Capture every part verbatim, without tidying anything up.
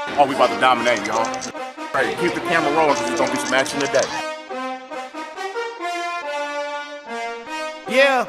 Oh, we about to dominate, y'all. Hey, keep the camera rolling because there's gonna be some action today. Yeah.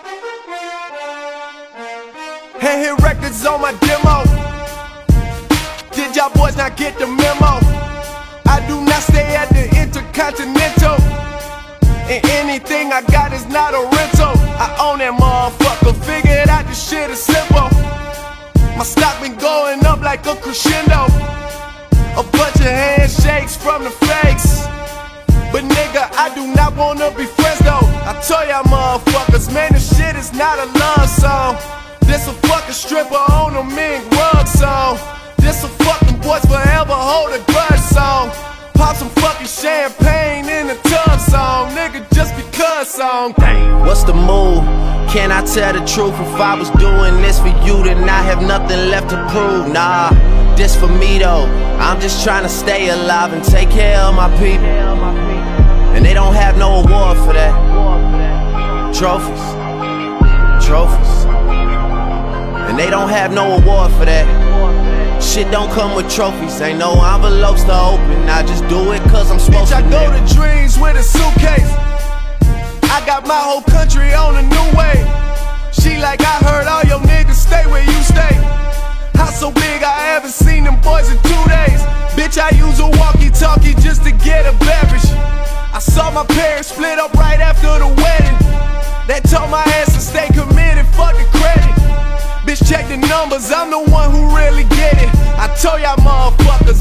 Hand hit records on my demo. Did y'all boys not get the memo? I do not stay at the Intercontinental, and anything I got is not a rental. I own that motherfucker, figured out this shit is simple. My stock been going up like a crescendo. A bunch of handshakes from the fakes, but nigga, I do not wanna be friends though. I tell y'all motherfuckers, man, this shit is not a love song. This a fucking stripper on a mink rug song. This a fucking boys forever hold a grudge song. Pop some fucking champagne in the tub song. Nigga, just because song. Dang. What's the move? Can I tell the truth? If I was doing this for you, then I have nothing left to prove. Nah, this for me though. I'm just trying to stay alive and take care of my people. And they don't have no award for that. Trophies, trophies. And they don't have no award for that. Shit don't come with trophies, ain't no envelopes to open. I just do it cause I'm supposed Bitch, to. I go to dreams with a suitcase. I got my whole country on a new wave. She like, I heard all your niggas stay where you stay. House so big I haven't seen them boys in two days. Bitch, I use a walkie-talkie just to get a beverage. I saw my parents split up right after the wedding. They told my ass to stay committed, fuck the credit. Bitch, check the numbers, I'm the one who really get it. I told y'all motherfuckers